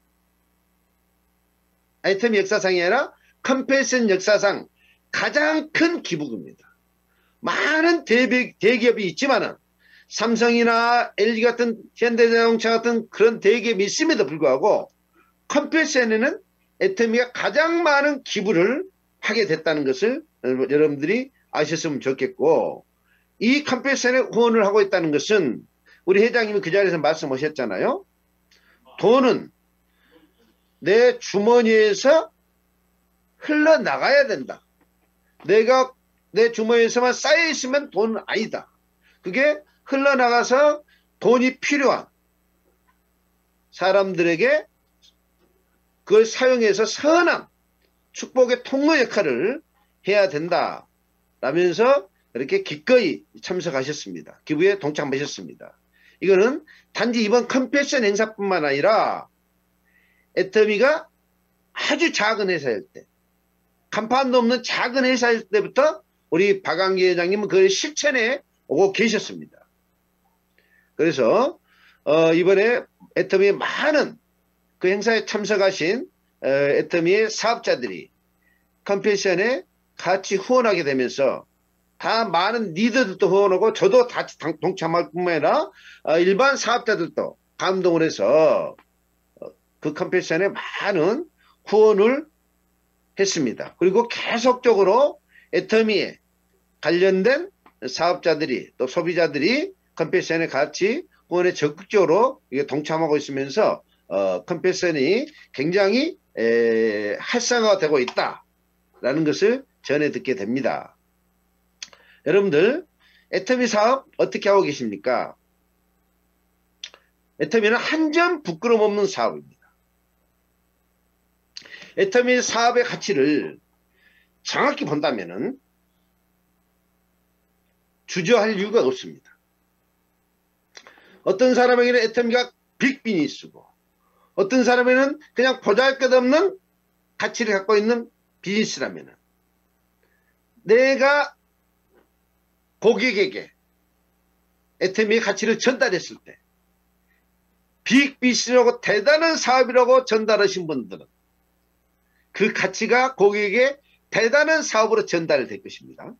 애터미 역사상이 아니라 컴패션 역사상 가장 큰 기부금입니다. 많은 대비, 대기업이 있지만은 삼성이나 엘지 같은 현대자동차 같은 그런 대기업이 있음에도 불구하고 컴패션에는 애터미가 가장 많은 기부를 하게 됐다는 것을 여러분들이 아셨으면 좋겠고, 이 컴패션에 후원을 하고 있다는 것은 우리 회장님이 그 자리에서 말씀하셨잖아요. 돈은 내 주머니에서 흘러나가야 된다. 내가 내 주머니에서만 쌓여있으면 돈은 아니다. 그게 흘러나가서 돈이 필요한 사람들에게 그걸 사용해서 선한 축복의 통로 역할을 해야 된다 라면서 이렇게 기꺼이 참석하셨습니다. 기부에 동참하셨습니다. 이거는 단지 이번 컴패션 행사뿐만 아니라 애터미가 아주 작은 회사일 때, 간판도 없는 작은 회사일 때부터 우리 박한기 회장님은 그 실천에 오고 계셨습니다. 그래서 어 이번에 애터미의 많은 그 행사에 참석하신 어 애터미의 사업자들이 컴패션에 같이 후원하게 되면서 다 많은 리더들도 후원하고 저도 같이 동참할 뿐만 아니라 어 일반 사업자들도 감동을 해서 그 컴패션에 많은 후원을 했습니다. 그리고 계속적으로 애터미에 관련된 사업자들이 또 소비자들이 컴패션에 같이 후원에 적극적으로 이게 동참하고 있으면서 어, 컴패션이 굉장히 에, 활성화되고 있다라는 것을 전해 듣게 됩니다. 여러분들 애터미 사업 어떻게 하고 계십니까? 애터미는 한 점 부끄럼 없는 사업입니다. 애터미 사업의 가치를 정확히 본다면은 주저할 이유가 없습니다. 어떤 사람에게는 애터미가 빅비즈니스고 어떤 사람에게는 그냥 보잘것없는 가치를 갖고 있는 비즈니스라면은 내가 고객에게 애터미의 가치를 전달했을 때 빅비즈니스라고 대단한 사업이라고 전달하신 분들은 그 가치가 고객에게 대단한 사업으로 전달될 것입니다.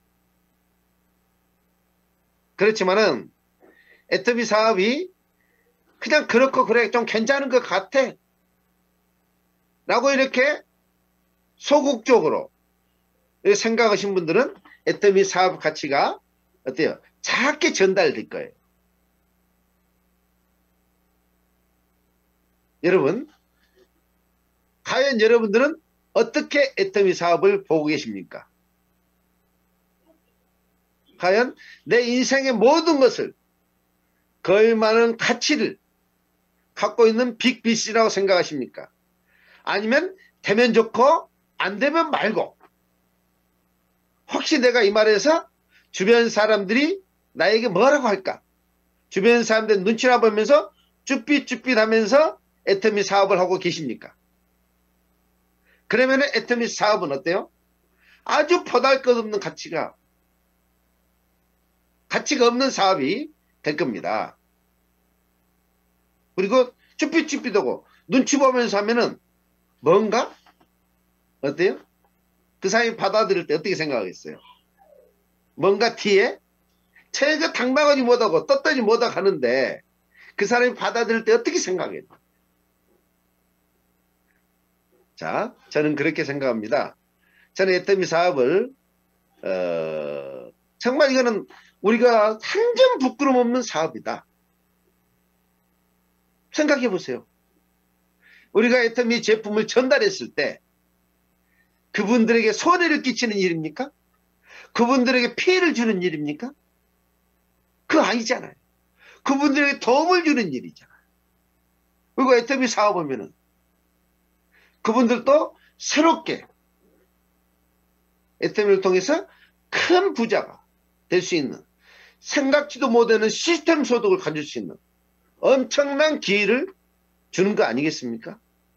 그렇지만은 애터미 사업이 그냥 그렇고 그래 좀 괜찮은 것 같아 라고 이렇게 소극적으로 생각하신 분들은 애터미 사업 가치가 어때요? 작게 전달될 거예요. 여러분 과연 여러분들은 어떻게 애터미 사업을 보고 계십니까? 과연 내 인생의 모든 것을 걸 만한 가치를 갖고 있는 빅비즈니스라고 생각하십니까? 아니면 되면 좋고 안 되면 말고 혹시 내가 이 말에서 주변 사람들이 나에게 뭐라고 할까? 주변 사람들 눈치나 보면서 쭈삣쭈삣 하면서 애터미 사업을 하고 계십니까? 그러면 애터미 사업은 어때요? 아주 보잘것없는 가치가 가치가 없는 사업이 될 겁니다. 그리고 쭈삣쭈삣하고 눈치 보면서 하면은 뭔가 어때요? 그 사람이 받아들일 때 어떻게 생각하겠어요? 뭔가 티에 제가 당당하지 못하고 떳떳지 못하고 하는데 그 사람이 받아들일 때 어떻게 생각해요? 자, 저는 그렇게 생각합니다. 저는 애터미 사업을 어, 정말 이거는 우리가 한 점 부끄럼 없는 사업이다. 생각해 보세요. 우리가 애터미 제품을 전달했을 때 그분들에게 손해를 끼치는 일입니까? 그분들에게 피해를 주는 일입니까? 그거 아니잖아요. 그분들에게 도움을 주는 일이잖아요. 그리고 애터미 사업하면은 그분들도 새롭게 애터미를 통해서 큰 부자가 될 수 있는 생각지도 못하는 시스템 소득을 가질 수 있는 엄청난 기회를 주는 거 아니겠습니까?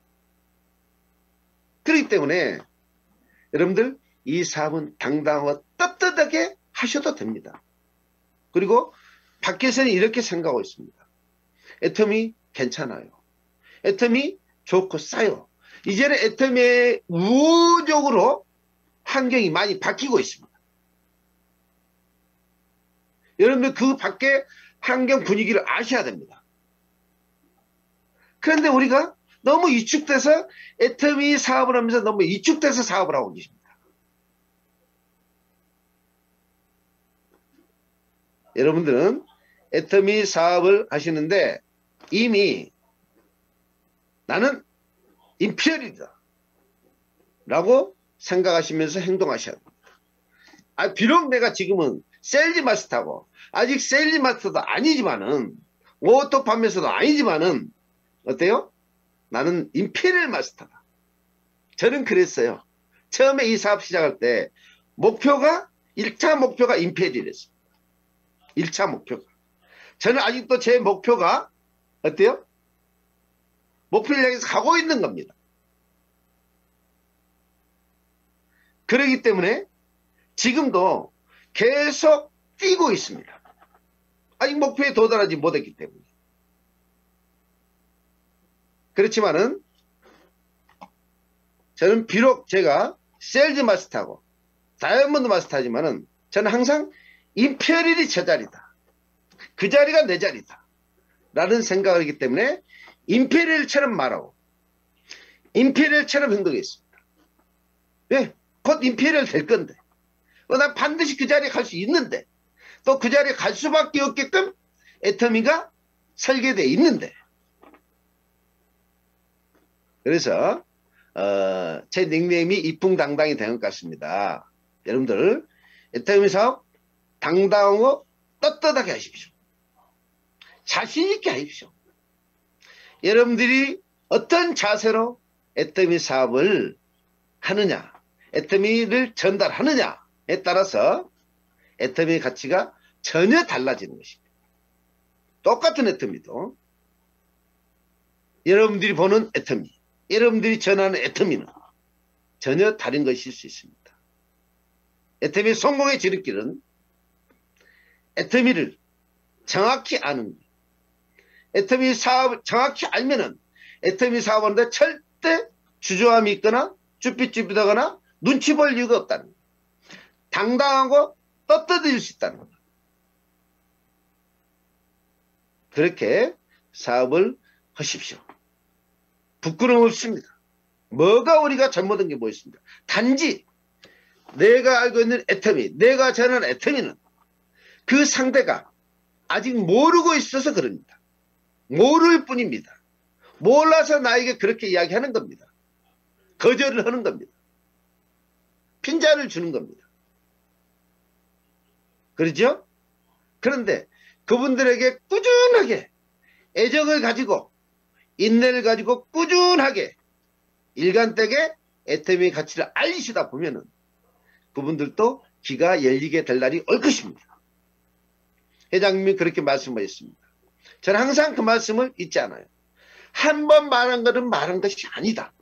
그렇기 때문에 여러분들 이 사업은 당당하고 떳떳하게 하셔도 됩니다. 그리고 밖에서는 이렇게 생각하고 있습니다. 애터미 괜찮아요. 애터미 좋고 싸요. 이제는 애터미의 우호적으로 환경이 많이 바뀌고 있습니다. 여러분들 그 밖에 환경 분위기를 아셔야 됩니다. 그런데 우리가 너무 위축돼서 애터미 사업을 하면서 너무 위축돼서 사업을 하고 계십니다. 여러분들은 애터미 사업을 하시는데 이미 나는 인피니얼이다 라고 생각하시면서 행동하셔야 됩니다. 아, 비록 내가 지금은 세일즈 마스터고 아직 세일즈 마스터도 아니지만은 오토 판매서도 아니지만은 어때요? 나는 인피니얼 마스터다. 저는 그랬어요. 처음에 이 사업 시작할 때 목표가 일 차 목표가 인피니얼이었습니다. 일 차 목표가. 저는 아직도 제 목표가 어때요? 목표를 향해서 가고 있는 겁니다. 그렇기 때문에 지금도 계속 뛰고 있습니다. 아직 목표에 도달하지 못했기 때문에. 그렇지만은 저는 비록 제가 세일즈 마스터하고 다이아몬드 마스터지만은 저는 항상 인피니얼이 제 자리다. 그 자리가 내 자리다. 라는 생각을 하기 때문에 인피니얼처럼 말하고 인피니얼처럼 행동했습니다. 왜? 곧 인피니얼 될 건데 어, 난 반드시 그 자리에 갈 수 있는데, 또 그 자리에 갈 수밖에 없게끔 애터미가 설계되어 있는데. 그래서 어, 제 닉네임이 이풍당당이 된 것 같습니다. 여러분들 애터미 사업 당당하고 떳떳하게 하십시오. 자신 있게 하십시오. 여러분들이 어떤 자세로 애터미 사업을 하느냐, 애터미를 전달하느냐에 따라서 애터미의 가치가 전혀 달라지는 것입니다. 똑같은 애터미도 여러분들이 보는 애터미, 여러분들이 전하는 애터미는 전혀 다른 것일 수 있습니다. 애터미의 성공의 지름길은 애터미를 정확히 아는 것. 애터미 사업을 정확히 알면은 애터미 사업하는데 절대 주저함이 있거나 쭈삣쭈삣하거나 눈치 볼 이유가 없다는 것. 당당하고 떳떳해질 수 있다는 것. 그렇게 사업을 하십시오. 부끄러움 없습니다. 뭐가 우리가 잘못한 게 뭐 있습니까? 단지 내가 알고 있는 애터미, 내가 전하는 애터미는 그 상대가 아직 모르고 있어서 그럽니다. 모를 뿐입니다. 몰라서 나에게 그렇게 이야기하는 겁니다. 거절을 하는 겁니다. 핀잔을 주는 겁니다. 그렇죠? 그런데 그분들에게 꾸준하게 애정을 가지고 인내를 가지고 꾸준하게 일관되게 애터미의 가치를 알리시다 보면은 그분들도 귀가 열리게 될 날이 올 것입니다. 회장님이 그렇게 말씀하셨습니다. 저는 항상 그 말씀을 잊지 않아요. 한 번 말한 것은 말한 것이 아니다.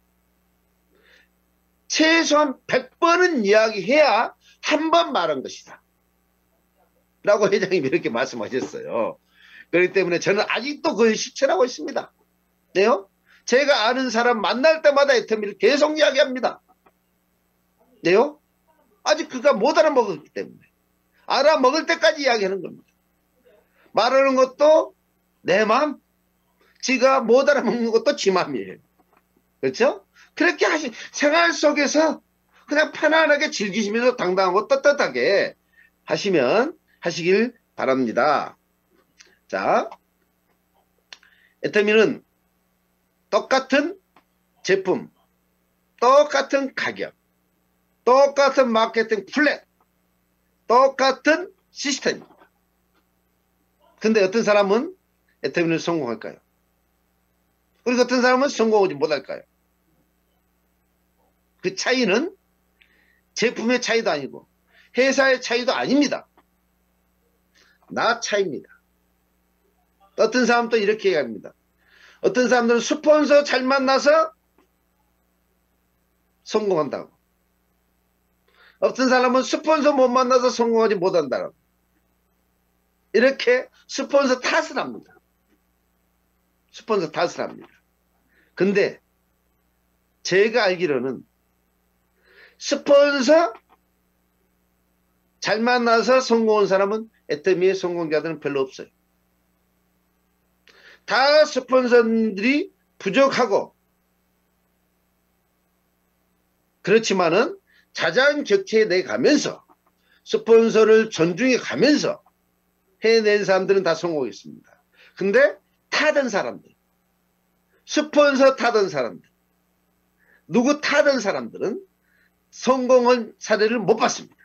최소한 백 번은 이야기해야 한 번 말한 것이다. 라고 회장님이 이렇게 말씀하셨어요. 그렇기 때문에 저는 아직도 그걸 실천하고 있습니다. 네요? 제가 아는 사람 만날 때마다 애터미를 계속 이야기합니다. 네요? 아직 그가 못 알아먹었기 때문에. 알아먹을 때까지 이야기하는 겁니다. 말하는 것도 내 마음, 지가 못 알아먹는 것도 지 마음이에요. 그렇죠? 그렇게 하시, 생활 속에서 그냥 편안하게 즐기시면서 당당하고 떳떳하게 하시면, 하시길 바랍니다. 자, 애터미는 똑같은 제품, 똑같은 가격, 똑같은 마케팅 플랜, 똑같은 시스템입니다. 근데 어떤 사람은 애터미를 성공할까요? 그리고 어떤 사람은 성공하지 못할까요? 그 차이는 제품의 차이도 아니고 회사의 차이도 아닙니다. 나 차이입니다. 어떤 사람도 이렇게 얘기합니다. 어떤 사람들은 스폰서 잘 만나서 성공한다고. 어떤 사람은 스폰서 못 만나서 성공하지 못한다고. 이렇게 스폰서 탓을 합니다. 스폰서 탓을 합니다. 근데 제가 알기로는 스폰서 잘 만나서 성공한 사람은 애터미의 성공자들은 별로 없어요. 다 스폰서들이 부족하고 그렇지만은 자장격체에 내 가면서 스폰서를 존중해 가면서 해낸 사람들은 다 성공했습니다. 근데 타던 사람들, 스폰서 타던 사람들, 누구 타던 사람들은 성공한 사례를 못 봤습니다.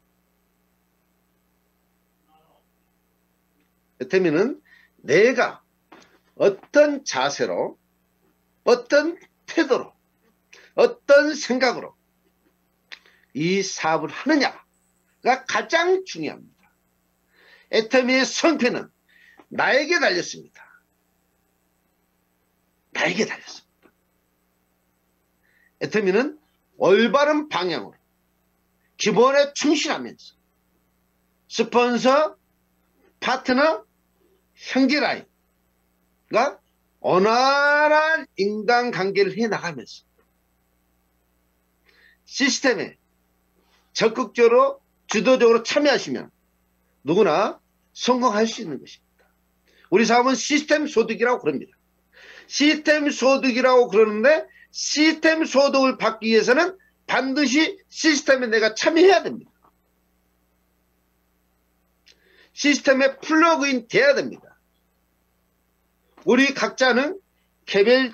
애터미는 내가 어떤 자세로, 어떤 태도로, 어떤 생각으로 이 사업을 하느냐가 가장 중요합니다. 애터미의 성패는 나에게 달렸습니다. 나에게 달렸습니다. 애터미는 올바른 방향으로 기본에 충실하면서 스폰서, 파트너, 형제 라인과 원활한 인간관계를 해나가면서 시스템에 적극적으로 주도적으로 참여하시면 누구나 성공할 수 있는 것입니다. 우리 사업은 시스템 소득이라고 그럽니다. 시스템 소득이라고 그러는데 시스템 소득을 받기 위해서는 반드시 시스템에 내가 참여해야 됩니다. 시스템에 플러그인 돼야 됩니다. 우리 각자는 개별,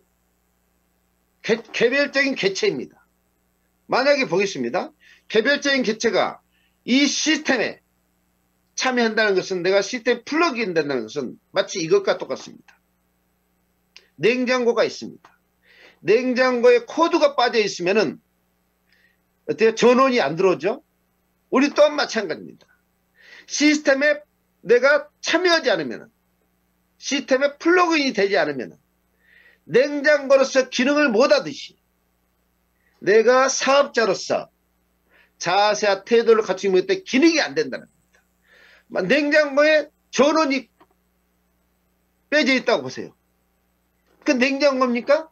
개, 개별적인 개체입니다. 만약에 보겠습니다. 개별적인 개체가 이 시스템에 참여한다는 것은, 내가 시스템에 플러그인 된다는 것은 마치 이것과 똑같습니다. 냉장고가 있습니다. 냉장고에 코드가 빠져 있으면은 어때요? 전원이 안 들어오죠? 우리 또한 마찬가지입니다. 시스템에 내가 참여하지 않으면, 시스템에 플러그인이 되지 않으면 냉장고로서 기능을 못하듯이 내가 사업자로서 자세와 태도를 갖추지 못할 때 기능이 안 된다는 겁니다. 냉장고에 전원이 빼져 있다고 보세요. 그 냉장고입니까?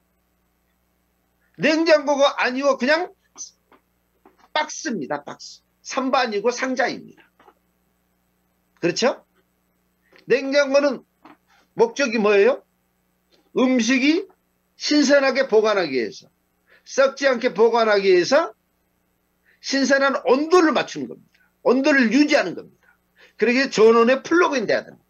냉장고가 아니고 그냥 박스입니다. 박스. 선반이고 상자입니다. 그렇죠? 냉장고는 목적이 뭐예요? 음식이 신선하게 보관하기 위해서, 썩지 않게 보관하기 위해서 신선한 온도를 맞추는 겁니다. 온도를 유지하는 겁니다. 그러기에 전원에 플러그인 돼야 됩니다.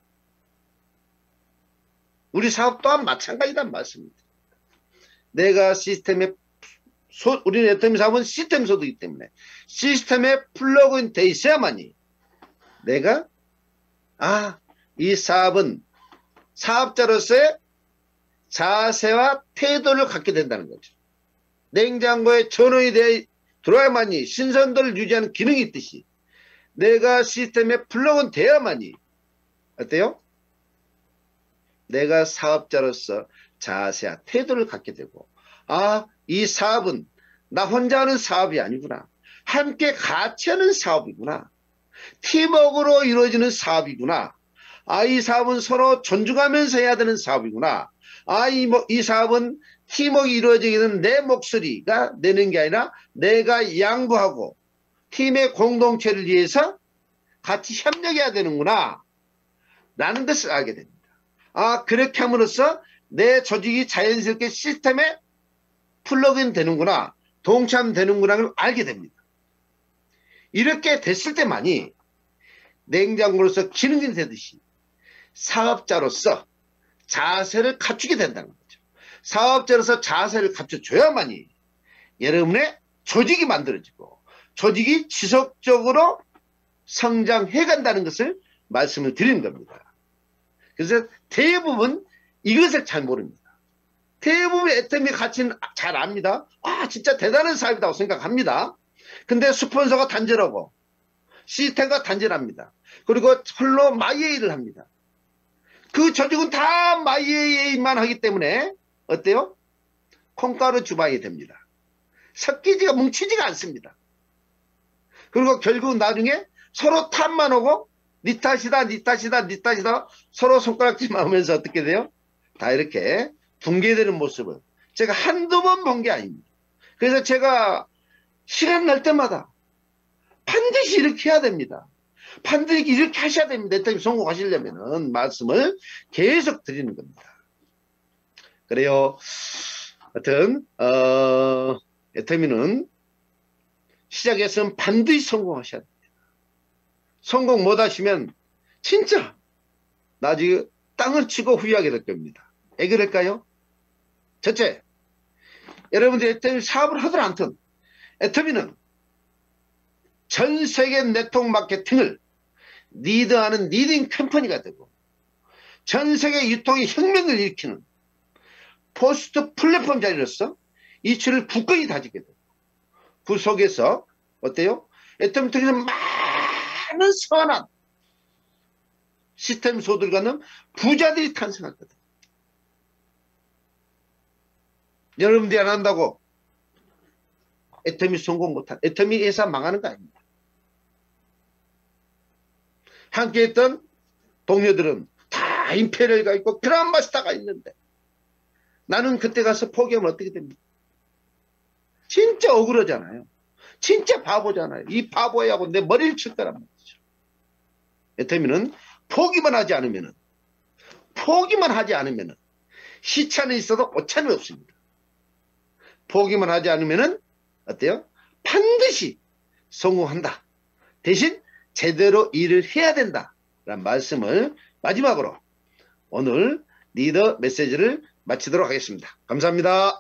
우리 사업 또한 마찬가지란 말씀입니다. 내가 시스템에, 소, 우리는 애터미 사업은 시스템 소득이기 때문에 시스템에 플러그인 돼 있어야만이 내가, 아, 이 사업은 사업자로서의 자세와 태도를 갖게 된다는 거죠. 냉장고에 전원이 돼 들어야만이 신선도를 유지하는 기능이 있듯이 내가 시스템에 플러그인 돼야만이 어때요? 내가 사업자로서 자세와 태도를 갖게 되고, 아, 이 사업은 나 혼자 하는 사업이 아니구나. 함께 같이 하는 사업이구나. 팀워크로 이루어지는 사업이구나. 아, 이 사업은 서로 존중하면서 해야 되는 사업이구나. 아, 이, 뭐, 이 사업은 팀워크가 이루어지기는 내 목소리가 내는 게 아니라 내가 양보하고 팀의 공동체를 위해서 같이 협력해야 되는구나. 라는 것을 알게 됩니다. 아, 그렇게 함으로써 내 조직이 자연스럽게 시스템에 플러그인 되는구나. 동참되는구나를 알게 됩니다. 이렇게 됐을 때만이 냉장고로서 기능이 되듯이 사업자로서 자세를 갖추게 된다는 거죠. 사업자로서 자세를 갖춰줘야만이 여러분의 조직이 만들어지고 조직이 지속적으로 성장해 간다는 것을 말씀을 드리는 겁니다. 그래서 대부분 이것을 잘 모릅니다. 대부분 애터미 가치는 잘 압니다. 아, 진짜 대단한 사업이라고 생각합니다. 근데 스폰서가 단절하고 시스템과 단절합니다. 그리고 홀로 마이에이를 합니다. 그 조직은 다 마이에이만 하기 때문에 어때요? 콩가루 주방이 됩니다. 섞이지가 뭉치지가 않습니다. 그리고 결국 나중에 서로 탓만 오고 니 탓이다 니 탓이다 니 탓이다 서로 손가락질 하면서 어떻게 돼요? 다 이렇게 붕괴되는 모습을 제가 한두 번 본 게 아닙니다. 그래서 제가 시간 날 때마다 반드시 이렇게 해야 됩니다. 반드시 이렇게 하셔야 됩니다. 애터미 성공하시려면은 말씀을 계속 드리는 겁니다. 그래요. 하여튼 어, 애터미는 시작했으면 반드시 성공하셔야 됩니다. 성공 못하시면 진짜 나중에 땅을 치고 후회하게 될 겁니다. 왜 그럴까요? 첫째, 여러분들이 애터미 사업을 하든 않든 애터미는 전 세계 네트워크 마케팅을 리드하는 리딩 컴퍼니가 되고 전 세계 유통의 혁명을 일으키는 포스트 플랫폼 자리로서 이치를 굳건히 다지게 되고 그 속에서 어때요? 애터미 통해서 많은 선한 시스템 소득을 갖는 부자들이 탄생할 거다. 여러분들이 안 한다고 애터미 성공 못한, 애터미 회사 망하는 거 아닙니다. 함께 했던 동료들은 다 임페리얼가 있고 그란마스터가 있는데 나는 그때 가서 포기하면 어떻게 됩니까? 진짜 억울하잖아요. 진짜 바보잖아요. 이 바보야하고 내 머리를 칠 거란 말이죠. 애터미는 포기만 하지 않으면은 포기만 하지 않으면은 시차는 있어도 오차는 없습니다. 포기만 하지 않으면은 어때요? 반드시 성공한다. 대신 제대로 일을 해야 된다라는 말씀을 마지막으로 오늘 리더 메시지를 마치도록 하겠습니다. 감사합니다.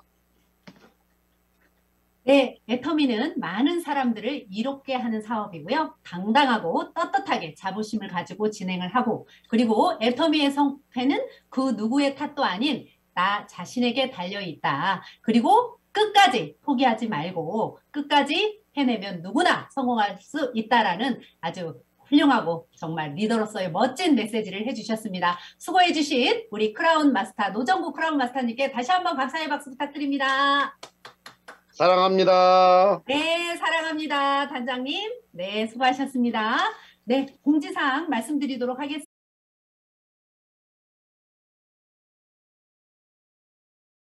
네, 애터미는 많은 사람들을 이롭게 하는 사업이고요. 당당하고 떳떳하게 자부심을 가지고 진행을 하고, 그리고 애터미의 성패는 그 누구의 탓도 아닌 나 자신에게 달려있다. 그리고 끝까지 포기하지 말고 끝까지 해내면 누구나 성공할 수 있다라는 아주 훌륭하고 정말 리더로서의 멋진 메시지를 해주셨습니다. 수고해주신 우리 크라운 마스터, 노정구 크라운 마스터님께 다시 한번 박사의 박수 부탁드립니다. 사랑합니다. 네, 사랑합니다. 단장님. 네, 수고하셨습니다. 네, 공지사항 말씀드리도록 하겠습니다.